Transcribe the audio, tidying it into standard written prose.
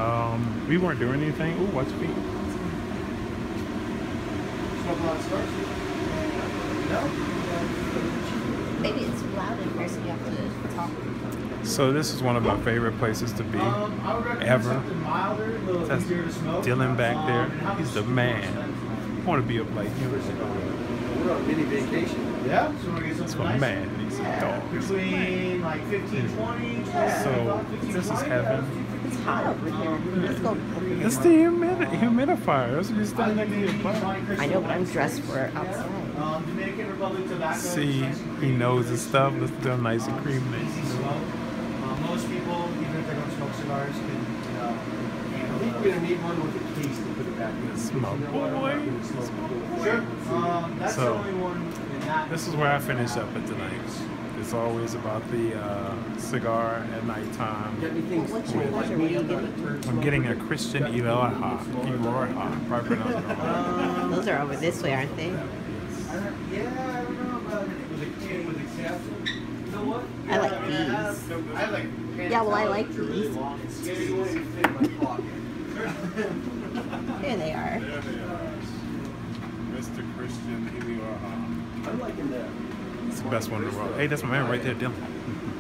We weren't doing anything. Ooh, watch feet. Maybe it's loud in here, so you have to talk. So this is one of my favorite places to be ever. That's Dylan back there. He's the man. I want to be up like him. We're on mini vacation. Yeah. That's my man. He's a dog. Between like 15, 20. So this is heaven. It's hot over here. Let's go over here. It's the humidifier. That's what you're standing next to your butt. I know, but I'm dressed for outside. Dominican Republic tobacco. See, he knows his stuff. Let's do a nice and cream mix. Most people, even if they don't smoke cigars, can handle. I think we're gonna need one with a case to put it back in. It's my boy. Sure. That's the So, only one. this is where I finish up at tonight. It's always about the cigar at nighttime. What's your pleasure? What are you getting? I'm getting a Christian Iroha. Probably pronounced it wrong. Those are over this way, aren't they? Yeah, I don't know about it. With a capsule. You know what? I like these. I like. Yeah, well, I like these. Yeah, you won't even fit in my pocket. There they are. There they are. Mr. Christian Iroha. I'm liking that. It's the best one in the world. Hey, that's my man right there, Dylan.